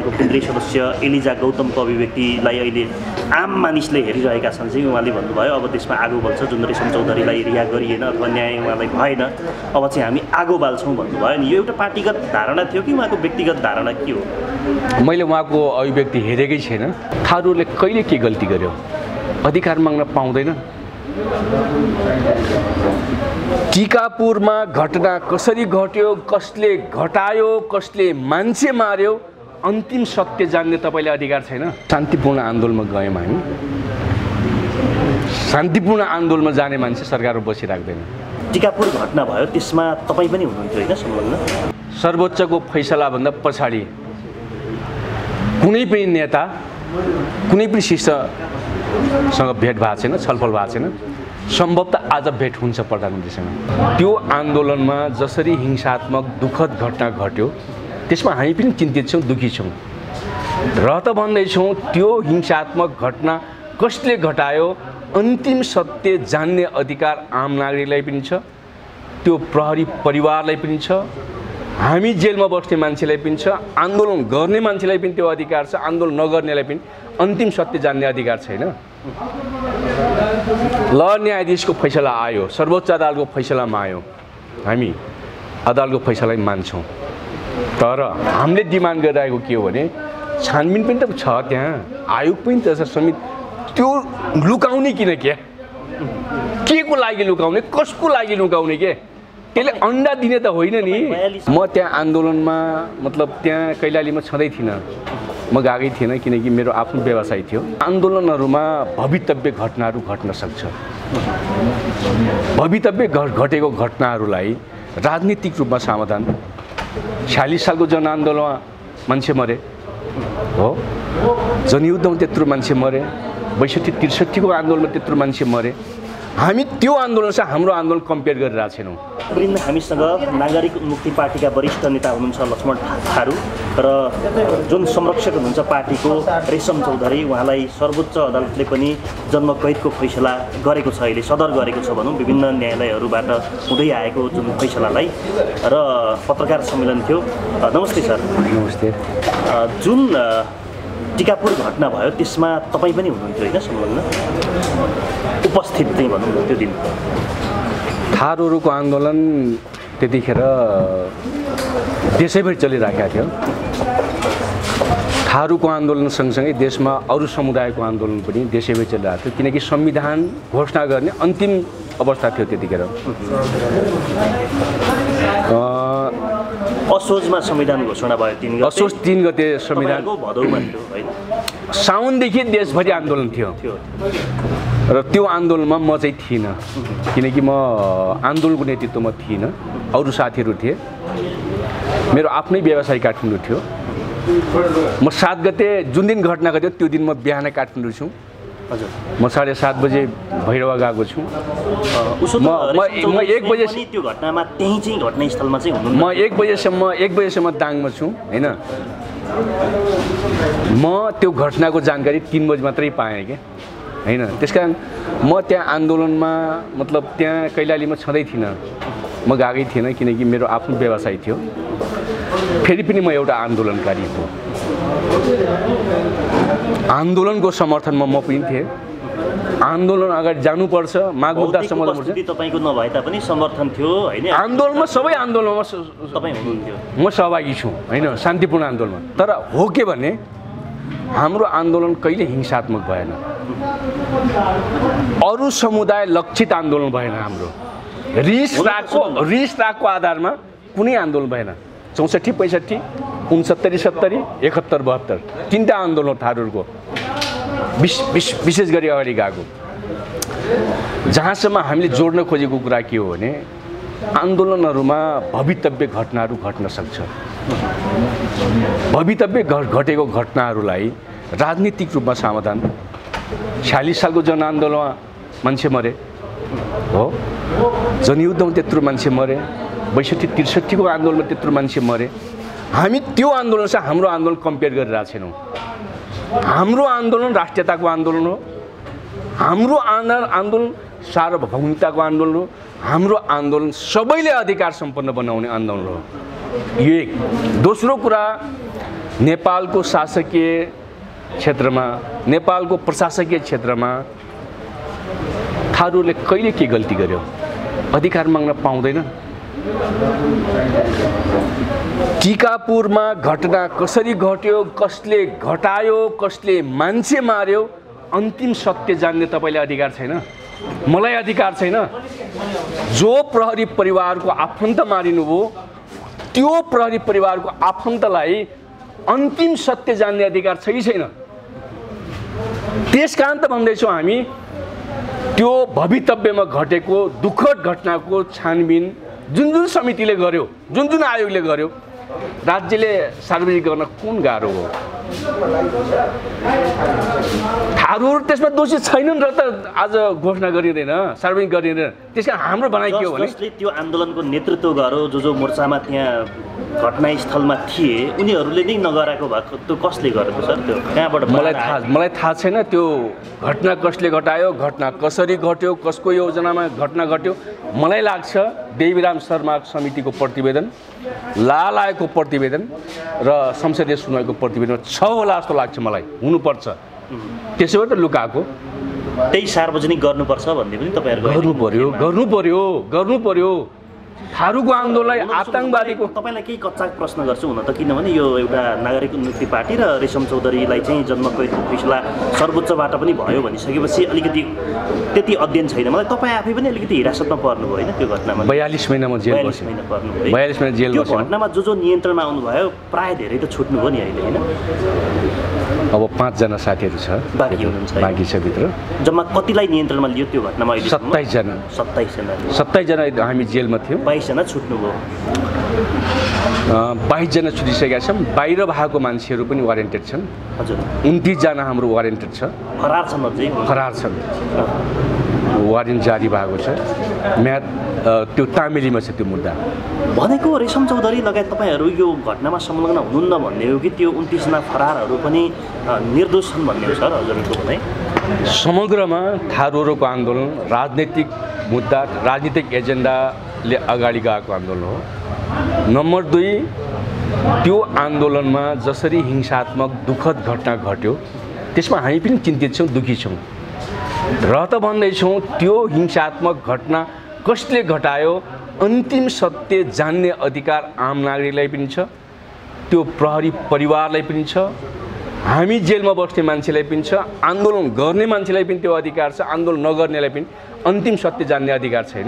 केन्द्रीय सदस्य एलिजा गौतमको अभिव्यक्तिलाई अहिले आम मानिसले हेरिरहेका छन् चाहिँ उहाँले भन्नुभयो अब त्यसमा आगो बल्छ जुन रेशम चौधरीलाई रिहा गरिएन अथवा न्याय उहाँलाई भएन अब चाहिँ हामी आगो बाल्छौँ भन्नुभयो नि यो एउटा पार्टीगत धारणा थियो कि उहाँको व्यक्तिगत धारणा के हो? मैले उहाँको अभिव्यक्ति हेरेकै छैन। थारूले कहिले के गल्ती गर्यो? अधिकार माग्न पाउँदैन। टिकापुरमा घटना कसरी घट्यो, कसले घटायो, कसले मान्छे मार्यो, अन्तिम सत्य जान्ने तपाईँले अधिकार छैन। शान्तिपूर्ण आन्दोलनमा गयौँ हामी। शान्तिपूर्ण आन्दोलनमा जाने मान्छे सरकारमा बसिराख्दैन। टिकापुर घटना भयो त्यसमा तपाईँ पनि हुनुहुन्थ्यो होइन संलग्न? सर्वोच्चको फैसलाभन्दा पछाडि कुनै पनि नेता कुनै पनि शिष्यसँग भेट भएको छैन, छलफल भएको छैन। सम्भवतः आज भेट हुन्छ प्रधानमन्त्रीसँग। त्यो आन्दोलनमा जसरी हिंसात्मक दुःखद घटना घट्यो त्यसमा हामी पनि चिन्तित छौँ, दुःखी छौँ। र त भन्दैछौँ त्यो हिंसात्मक घटना कसले घटायो अन्तिम सत्य जान्ने अधिकार आम नागरिकलाई पनि छ, त्यो प्रहरी परिवारलाई पनि छ, हामी जेलमा बस्ने मान्छेलाई पनि छ, आन्दोलन गर्ने मान्छेलाई पनि त्यो अधिकार छ, आन्दोलन नगर्नेलाई पनि अन्तिम सत्य जान्ने अधिकार छैन। ल न्यायाधीशको फैसला आयो, सर्वोच्च अदालतको फैसलामा आयो, हामी अदालतको फैसलालाई मान्छौँ। तर हामीले डिमान्ड गरिरहेको के हो भने छानबिन पनि त छ, त्यहाँ आयोग पनि त समेत त्यो लुकाउने किन क्या? के को लागि लुकाउने, कसको लागि लुकाउने के? त्यसले अन्डा दिने त होइन नि। म त्यहाँ आन्दोलनमा मतलब त्यहाँ कैलालीमा छँदै थिइनँ, म गएकै थिइनँ किनकि मेरो आफ्नो व्यवसाय थियो। आन्दोलनहरूमा भवितव्य घटनाहरू घट्न सक्छ। भवितव्य घटेको घटनाहरूलाई राजनीतिक रूपमा समाधान। 46 सालको जनआन्दोलनमा मान्छे मरे हो, जनयुद्धमा त्यत्रो मान्छे मरे, 62-63 को आन्दोलनमा त्यत्रो मान्छे मरे। हामी त्यो आन्दोलनसँग हाम्रो आन्दोलन कम्पेयर गरिरहेको छैनौँ। हामीसँग नागरिक मुक्ति पार्टीका वरिष्ठ नेता हुनुहुन्छ लक्ष्मण थारू र जुन संरक्षक हुनुहुन्छ पार्टीको रेशम चौधरी, उहाँलाई सर्वोच्च अदालतले पनि जन्मकैदको फैसला गरेको छ, अहिले सदर गरेको छ भनौँ, विभिन्न न्यायालयहरूबाट हुँदै आएको जुन फैसलालाई। र पत्रकार सम्मेलन थियो। नमस्ते सर। नमस्ते। जुन टिकापुर घटना भयो त्यसमा तपाईँ पनि हुनुहुन्थ्यो होइन संलग्न, उपस्थित चाहिँ भनौँ न त्यो दिन? थारूहरूको आन्दोलन त्यतिखेर देशैभरि चलिरहेको थियो। थारूको आन्दोलन सँगसँगै देशमा अरू समुदायको आन्दोलन पनि देशैभरि चलिरहेको थियो, किनकि संविधान घोषणा गर्ने अन्तिम अवस्था थियो त्यतिखेर। असोजमा संविधान घोषणा भयो 3 गते। असोज 3 गते संविधान भदौमा थियो होइन? साउनदेखि देशभरि आन्दोलन थियो र त्यो आन्दोलनमा म चाहिँ थिइनँ, किनकि म आन्दोलनको नेतृत्वमा थिइनँ, अरू साथीहरू थिए। मेरो आफ्नै व्यवसाय काठमाडौँ थियो। म 7 गते जुन दिन घटना घट्यो त्यो दिन म बिहानै काठमाडौँ छु। हजुर। म 7:30 बजे भैरवा गएको छु। म 1 बजे त्यो घटनामा त्यही चाहिँ घटनास्थलमा चाहिँ हुनु। म 1 बजेसम्म दाङमा छु होइन। म त्यो घटनाको जानकारी 3 बजे मात्रै पाएँ कि होइन। त्यसकारण म त्यहाँ आन्दोलनमा मतलब त्यहाँ कैलालीमा छँदै थिइनँ, म गएकै थिइनँ किनकि मेरो आफ्नो व्यवसाय थियो। फेरि पनि म एउटा आन्दोलनकारी हो। आन्दोलनको समर्थनमा म पनि थिएँ। आन्दोलन अगाडि जानुपर्छ, माग मुद्दा समाधान गर्नुपर्छ। तपाईको नभए तापनि समर्थन थियो हैन? आन्दोलनमा सबै आन्दोलनमा तपाई हुनुहुन्थ्यो। म सहभागी छु हैन, शान्तिपूर्ण आन्दोलनमा। तर हो के भने हाम्रो आन्दोलन कहिले हिंसात्मक भएन। अरू समुदाय लक्षित आन्दोलन भएन हाम्रो। रिस रागको आधारमा कुनै आन्दोलन भएन। 64, 65, 69, 70, 71, 72 तीनटा आन्दोलन थारूहरूको विशेष गरी अगाडि गएको। जहाँसम्म हामीले जोड्न खोजेको कुरा के हो भने आन्दोलनहरूमा भवितव्य घटनाहरू घट्न सक्छ। भवितव्य घटेको घटनाहरूलाई राजनीतिक रूपमा समाधान। 46 सालको जनआन्दोलनमा मान्छे मरे हो, जनयुद्धमा त्यत्रो मान्छे मरे, 62, 63 को आन्दोलनमा त्यत्रो मान्छे मरे। हामी त्यो आन्दोलनसँग हाम्रो आन्दोलन कम्पेयर गरिरहेको छैनौँ। हाम्रो आन्दोलन राष्ट्रियताको आन्दोलन हो। हाम्रो आन्दोलन सार्वभौमिकताको आन्दोलन हो। हाम्रो आन्दोलन सबैले अधिकार सम्पन्न बनाउने आन्दोलन हो। यो एक। दोस्रो कुरा नेपालको शासकीय क्षेत्रमा, नेपालको प्रशासकीय क्षेत्रमा थारूले कहिले के गल्ती गर्यो? अधिकार माग्न पाउँदैन। टिकापुरमा घटना कसरी घट्यो, कसले घटायो, कसले मान्छे मार्यो, अन्तिम सत्य जान्ने तपाईँले अधिकार छैन, मलाई अधिकार छैन। जो प्रहरी परिवारको आफन्त मारिनुभयो त्यो प्रहरी परिवारको आफन्तलाई अन्तिम सत्य जान्ने अधिकार छैन। त्यसकारण त भन्दैछौँ हामी त्यो भवितव्यमा घटेको दुःखद घटनाको छानबिन जुन समितिले गर्यो, जुन आयोगले गर्यो, राज्यले सार्वजनिक गर्न कुन गाह्रो हो? थारूहरू त्यसमा दोषी छैनन् र त आज घोषणा गरिँदैन, सार्वजनिक गरिँदैन। त्यसकारण हाम्रो भनाइ के हो भने जसले त्यो आन्दोलनको नेतृत्व गर्यो, जो मोर्चामा त्यहाँ घटनास्थलमा थिए, उनीहरूले नै नगराएको भएको त्यो कसले गरेको सर? त्यो कहाँबाट? मलाई थाहा छैन त्यो घटना कसले घटायो, घटना कसरी घट्यो, कसको योजनामा घटना घट्यो। मलाई लाग्छ देवीराम शर्मा समितिको प्रतिवेदन, लालाको प्रतिवेदन र संसदीय सुनवाईको प्रतिवेदन छ होला जस्तो लाग्छ मलाई, हुनुपर्छ। त्यसो भए त लुकाएको त्यही सार्वजनिक गर्नुपर्छ भन्ने पनि तपाईँहरू गर्नु पर्यो। थारूको आन्दोलनलाई आतंकवादीको तपाईँलाई केही कच्चा प्रश्न गर्छु हुन त, किनभने यो एउटा नागरिक उन्मुक्ति पार्टी र रेशम चौधरीलाई चाहिँ जन्मकैदको फैसला सर्वोच्चबाट पनि भयो भनिसकेपछि अलिकति त्यति अध्ययन छैन मलाई। तपाईँ आफै पनि अलिकति हिरासतमा पर्नुभयो होइन त्यो घटनामा? 42 महिनामा जेल बस्यो। 42 महिना जेल बस्यो। घटनामा जो नियन्त्रणमा आउनुभयो प्राय धेरै त छुट्नुभयो नि अहिले होइन? अब 5 जना साथीहरू छ, बाँकी छ भित्र। जम्मा कतिलाई नियन्त्रणमा लियो त्यो घटनामा अहिले? 27 जना। 27 जना हामी जेलमा थियौँ। 22 जना छुट्नुभयो। 22 जना छुटिसकेका छन्। बाहिर भएको मान्छेहरू पनि वारेन्टेड छन्। हजुर। 29 जना हाम्रो वारेन्टेड छ। फरार छन् अझै? फरार छन्। वारेन्ट जारी भएको छ। म्याद त्यो तामेलीमा छ त्यो मुद्दा। भनेको रेशम चौधरी लगायत तपाईँहरू यो घटनामा संलग्न हुनुहुन्न भन्ने हो कि त्यो 29 जना फरारहरू पनि निर्दोष छन् भन्ने हो सर हजुरको भनाइ? समग्रमा थारूहरूको आन्दोलन राजनैतिक मुद्दा, राजनीतिक एजेन्डाले अगाडि गएको आन्दोलन हो। नम्बर 2, त्यो आन्दोलनमा जसरी हिंसात्मक दुःखद घटना घट्यो त्यसमा हामी पनि चिन्तित छौँ, दुःखी छौँ। र त भन्दैछौँ त्यो हिंसात्मक घटना कसले घटायो, अन्तिम सत्य जान्ने अधिकार आम नागरिकलाई पनि छ, त्यो प्रहरी परिवारलाई पनि छ, हामी जेलमा बस्ने मान्छेलाई पनि छ, आन्दोलन गर्ने मान्छेलाई पनि त्यो अधिकार छ, आन्दोलन नगर्नेलाई पनि अन्तिम सत्य जान्ने अधिकार छैन।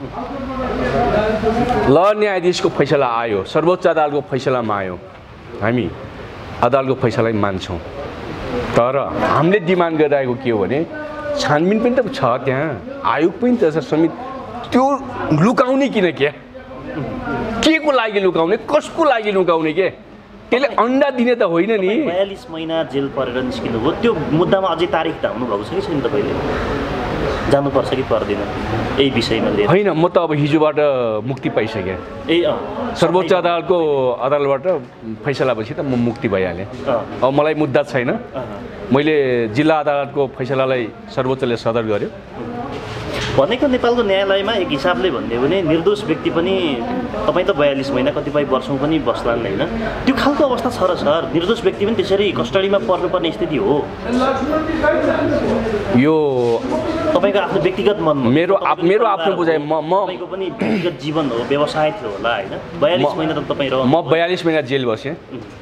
ल न्यायाधीशको फैसला आयो, सर्वोच्च अदालतको फैसलामा आयो, हामी अदालतको फैसलालाई मान्छौँ। तर हामीले डिमान्ड गरिरहेको के हो भने छानबिन पनि त छ, त्यहाँ आयोग पनि त समेत, त्यो लुकाउने किन? के को लागि लुकाउने, कसको लागि लुकाउने? के त्यसले अन्डा दिने त होइन नि। 42 महिना जेल परेर निस्किनु भयो, त्यो मुद्दामा अझै तारिख त आउनु भएको छ कि छैन? तपाईँले जानुपर्छ कि पर्दैन यही विषयमा लिएर? होइन, म त अब हिजोबाट मुक्ति पाइसकेँ। सर्वोच्च अदालतबाट फैसला पछि त म मुक्ति भइहालेँ। अब मलाई मुद्दा छैन। मैले जिल्ला अदालतको फैसलालाई सर्वोच्चले सदर गर्यो। भनेको नेपालको न्यायालयमा एक हिसाबले भन्यो भने निर्दोष व्यक्ति पनि तपाईँ त 42 महिना कतिपय वर्षौँ पनि बस्लान् होइन? त्यो खालको अवस्था छ र सर? निर्दोष व्यक्ति पनि त्यसरी कस्टडीमा पर्नुपर्ने स्थिति हो? यो तपाईँको आफ्नो व्यक्तिगत मनमा? मेरो आफ्नो बुझाइ, तपाईँको पनि व्यक्तिगत जीवन हो, व्यवसाय थियो होला होइन? 42 महिना त तपाईँ रह। म 42 महिना जेल बसेँ।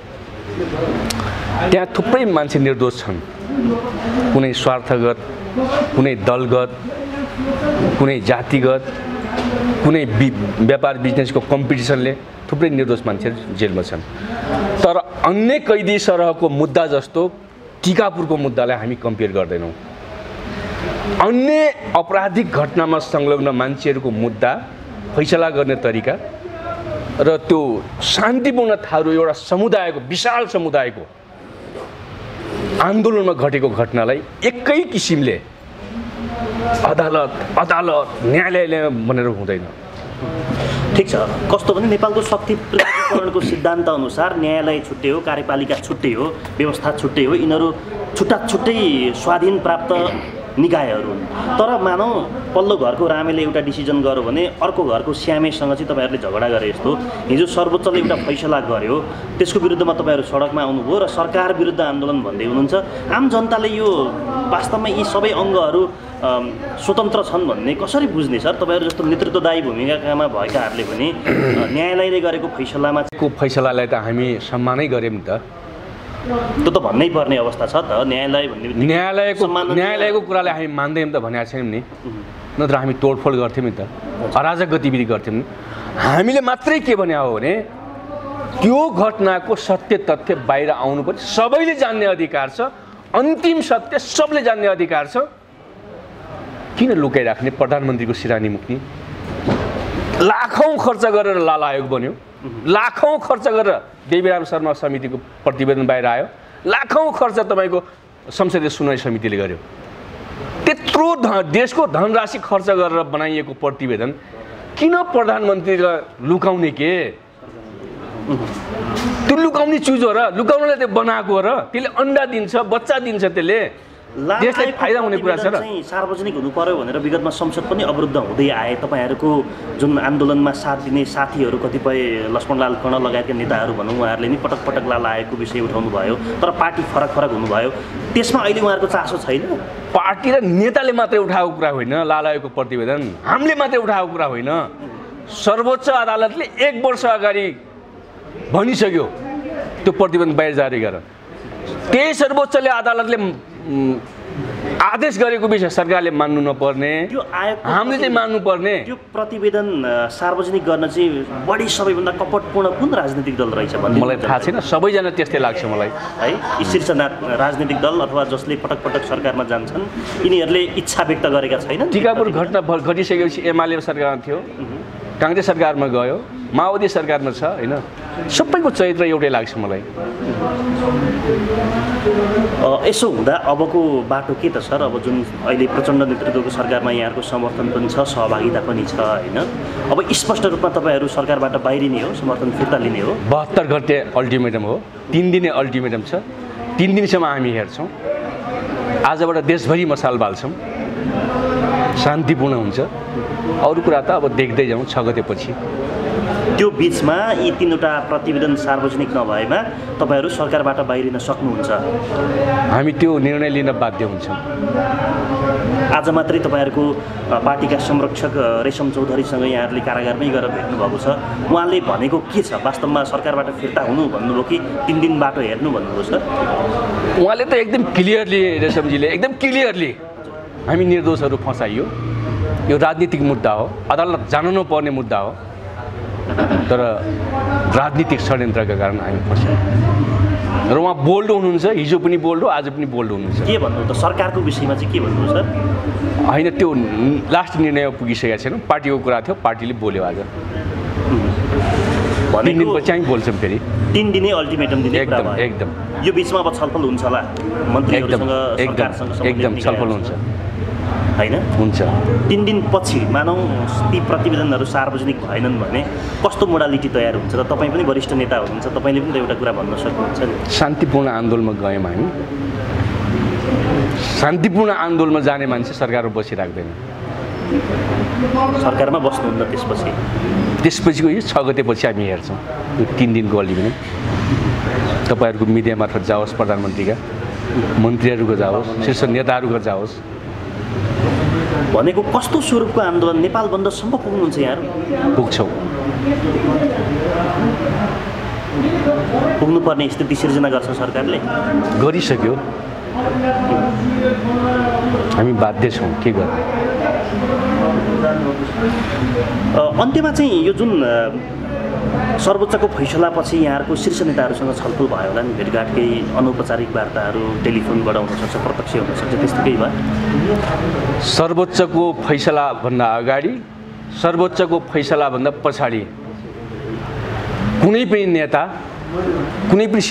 त्यहाँ थुप्रै मान्छे निर्दोष छन्, कुनै स्वार्थगत, कुनै दलगत, कुनै जातिगत, कुनै व्यापार बिजनेसको कम्पिटिसनले थुप्रै निर्दोष मान्छेहरू जेलमा छन्। तर अन्य कैदी सरहको मुद्दा जस्तो टिकापुरको मुद्दालाई हामी कम्पेयर गर्दैनौँ। अन्य अपराधिक घटनामा संलग्न मान्छेहरूको मुद्दा फैसला गर्ने तरिका र त्यो शान्तिपूर्ण थारू एउटा समुदायको, विशाल समुदायको आन्दोलनमा घटेको घटनालाई एकै किसिमले अदालत न्यायालयले भनेर हुँदैन। ठिक छ, कस्तो भने नेपालको शक्ति प्राधिकरणको सिद्धान्त अनुसार न्यायालय छुट्टै हो, कार्यपालिका छुट्टै हो, व्यवस्था छुट्टै हो, यिनीहरू छुट्टै स्वाधीन प्राप्त निकायहरू हुन्। तर मानौ पल्लो घरको रामेले एउटा डिसिजन गर्यो भने अर्को घरको श्यामेसँग चाहिँ तपाईँहरूले झगडा गरे जस्तो हिजो सर्वोच्चले एउटा फैसला गर्यो, त्यसको विरुद्धमा तपाईँहरू सडकमा आउनुभयो र सरकार विरुद्ध आन्दोलन भन्दै हुनुहुन्छ। आम जनताले यो वास्तवमा यी सबै अङ्गहरू स्वतन्त्र छन् भन्ने कसरी बुझ्ने सर? तपाईँहरू जस्तो नेतृत्वदायी भूमिकामा भएकाहरूले पनि न्यायालयले गरेको फैसलालाई त हामी सम्मानै गऱ्यौँ नि त। त्यो त भन्नै पर्ने अवस्था छ त। न्यायालय भन्ने न्यायालयको कुरालाई हामी मान्दैनौँ त भनेको छैनौँ नि, नत्र हामी तोडफोड गर्थ्यौँ नि त, अराजक गतिविधि गर्थ्यौँ नि। हामीले मात्रै के भने हो भने त्यो घटनाको सत्य तथ्य बाहिर आउनुपर्छ, सबैले जान्ने अधिकार छ, अन्तिम सत्य सबले जान्ने अधिकार छ। किन लुकाइराख्ने? प्रधानमन्त्रीको सिरानी मुक्ति लाखौँ खर्च गरेर लाल आयोग बन्यो, लाखौँ खर्च गरेर देवीराम शर्मा समितिको प्रतिवेदन बाहिर आयो, लाखौँ खर्च तपाईँको संसदीय सुनवाई समितिले गर्यो। त्यत्रो देशको धनराशि खर्च गरेर बनाइएको प्रतिवेदन किन प्रधानमन्त्रीलाई लुकाउने? के त्यो लुकाउने चिज हो र? लुकाउनलाई त्यो बनाएको हो र? त्यसले अन्डा दिन्छ, बच्चा दिन्छ, त्यसले देशलाई फाइदा हुने कुरा छ र। सार्वजनिक हुनु पर्यो भनेर विगतमा संसद पनि अवरुद्ध हुँदै आए। तपाईँहरूको जुन आन्दोलनमा साथ दिने साथीहरू कतिपय लक्ष्मणलाल कर्ण लगायतका नेताहरू भनौँ, उहाँहरूले नि पटक पटक लाल आयोगको विषय उठाउनु भयो, तर पार्टी फरक फरक हुनुभयो। त्यसमा अहिले उहाँहरूको चासो छैन? पार्टी र नेताले मात्रै उठाएको कुरा होइन लाल आयोगको प्रतिवेदन, हामीले मात्रै उठाएको कुरा होइन। सर्वोच्च अदालतले 1 वर्ष अगाडि भनिसक्यो त्यो प्रतिवेदन बाहिर जारी गर। त्यही सर्वोच्चले अदालतले आदेश गरेको विषय सरकारले मान्नु नपर्ने, हामीले चाहिँ मान्नुपर्ने। त्यो प्रतिवेदन सार्वजनिक गर्न चाहिँ बढी सबैभन्दा कपटपूर्ण कुन राजनीतिक दल रहेछ भन्ने मलाई थाहा छैन। सबैजना त्यस्तै लाग्छ मलाई है। यी शीर्ष राजनीतिक दल अथवा जसले पटक पटक सरकारमा जान्छन् यिनीहरूले इच्छा व्यक्त गरेका छैनन्। टिकापुर घटना घटिसकेपछि एमाले सरकारमा थियो, काङ्ग्रेस सरकारमा गयो, माओवादी सरकारमा छ होइन। सबैको चरित्र एउटै लाग्छ मलाई। यसो हुँदा अबको बाटो के त सर? अब जुन अहिले प्रचण्ड नेतृत्वको सरकारमा यहाँहरूको समर्थन पनि छ, सहभागिता पनि छ होइन। अब स्पष्ट रूपमा तपाईँहरू सरकारबाट बाहिरिने हो, समर्थन फिर्ता लिने हो? 72 घन्टे अल्टिमेटम हो, 3 दिने अल्टिमेटम छ। 3 दिनसम्म हामी हेर्छौँ। आजबाट देशभरि मसाल बाल्छौँ, शान्तिपूर्ण हुन्छ। अरू कुरा त अब देख्दै जाउँ 6 गतेपछि। त्यो बिचमा यी 3वटा प्रतिवेदन सार्वजनिक नभएमा तपाईँहरू सरकारबाट बाहिरिन सक्नुहुन्छ? हामी त्यो निर्णय लिन बाध्य हुन्छौँ। आज मात्रै तपाईँहरूको पार्टीका संरक्षक रेशम चौधरीसँग यहाँहरूले कारागारमै गएर भेट्नुभएको छ। उहाँले भनेको के छ? वास्तवमा सरकारबाट फिर्ता हुनु भन्नुभयो कि 3 दिन बाटो हेर्नु भन्नुभयो सर? उहाँले त एकदम क्लियरली, रेशमजीले एकदम क्लियरली हामी निर्दोषहरू फसाइयो, यो राजनीतिक मुद्दा हो, अदालत जानु नपर्ने मुद्दा हो, तर राजनीतिक षड्यन्त्रका कारण हामी फस्यौँ। र उहाँ बोल्ड हुनुहुन्छ, हिजो पनि बोल्ड हो, आज पनि बोल्ड हुनुहुन्छ। के भन्नु त सरकारको विषयमा चाहिँ के भन्नु सर? होइन, त्यो लास्ट निर्णय पुगिसकेको छैन। पार्टीको कुरा थियो, पार्टीले बोल्यो आज। 3 दिनपछि हामी बोल्छौँ फेरि। 3 दिने अल्टिमेटम दिने कुरा एकदम भयो। एकदम। यो बिचमा अब छलफल हुन्छ होला मन्त्रीहरूसँग, सरकारसँग? एकदम छलफल हुन्छ होइन? हुन्छ। 3 दिनपछि मानौँ ती प्रतिवेदनहरू सार्वजनिक भएनन् भने कस्तो मोडालिटी तयार हुन्छ र? तपाईँ पनि वरिष्ठ नेता हुनुहुन्छ, तपाईँले पनि त एउटा कुरा भन्न सक्नुहुन्छ नि। शान्तिपूर्ण आन्दोलनमा गयौँ हामी। शान्तिपूर्ण आन्दोलनमा जाने मान्छे सरकारमा बसिराख्दैन। सरकारमा बस्नुहुन्न त्यसपछिको यो 6 गतेपछि हामी हेर्छौँ। यो 3 दिनको अल्टिमेटम तपाईँहरूको मिडिया मार्फत जाओस्, प्रधानमन्त्रीका मन्त्रीहरूको जाओस्, शीर्ष नेताहरूको जाओस्। भनेको कस्तो स्वरूपको आन्दोलन? नेपाल बन्दसम्म पुग्नुहुन्छ यहाँहरू? पुग्छौँ। पुग्नुपर्ने स्थिति सिर्जना गर्छ सरकारले? गरिसक्यो। हामी बाध्य छौँ, के गर्ने। अन्त्यमा चाहिँ यो जुन सर्वोच्चको फैसलापछि यहाँहरूको शीर्ष नेताहरूसँग छलफल भयो होला नि? भेटघाट, केही अनौपचारिक वार्ताहरू टेलिफोनबाट हुनसक्छ, प्रत्यक्ष हुनसक्छ, त्यस्तो केही भयो? सर्वोच्चको फैसलाभन्दा अगाडि, सर्वोच्चको फैसलाभन्दा पछाडि कुनै पनि नेता, कुनै पनि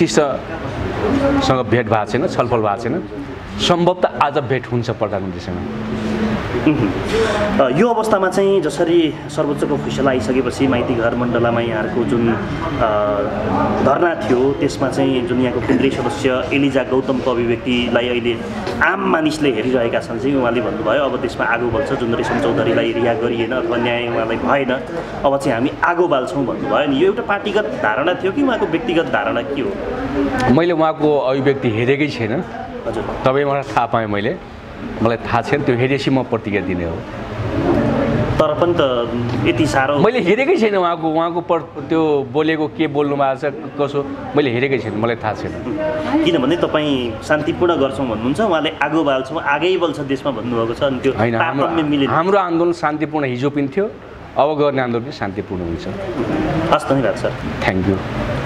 शीर्षसँग भेट भएको छैन, छलफल भएको छैन। सम्भवतः आज भेट हुन्छ प्रधानमन्त्रीसँग। यो अवस्थामा चाहिँ जसरी सर्वोच्चको फैसला आइसकेपछि माइती घर मण्डलामा यहाँहरूको जुन धरना थियो त्यसमा चाहिँ जुन यहाँको केन्द्रीय सदस्य एलिजा गौतमको अभिव्यक्तिलाई अहिले आम मानिसले हेरिरहेका छन् चाहिँ उहाँले भन्नुभयो अब त्यसमा आगो बल्छ जुन रेशम चौधरीलाई रिहा गरिएन अथवा न्याय उहाँलाई भएन अब चाहिँ हामी आगो बाल्छौँ भन्नुभयो नि यो एउटा पार्टीगत धारणा थियो कि उहाँको व्यक्तिगत धारणा के हो? मैले उहाँको अभिव्यक्ति हेरेकै छैन। हजुर तपाईँबाट थाहा पाएँ मलाई थाहा छैन, त्यो हेरेपछि म प्रतिक्रिया दिने हो। तर पनि त यति साह्रो मैले हेरेकै छैन उहाँको त्यो बोलेको के बोल्नु भएको छ कसो मैले हेरेकै छैन, मलाई थाहा छैन। किनभने तपाईँ शान्तिपूर्ण गर्छौँ भन्नुहुन्छ, उहाँले आगो बाल्छौँ आगै बल्छ देशमा भन्नुभएको छ। अनि त्यो तारतम्य मिलेन। हाम्रो आन्दोलन शान्तिपूर्ण हिजो पनि थियो, अब गर्ने आन्दोलन पनि शान्तिपूर्ण हुन्छ। हस्, धन्यवाद सर। Thank you.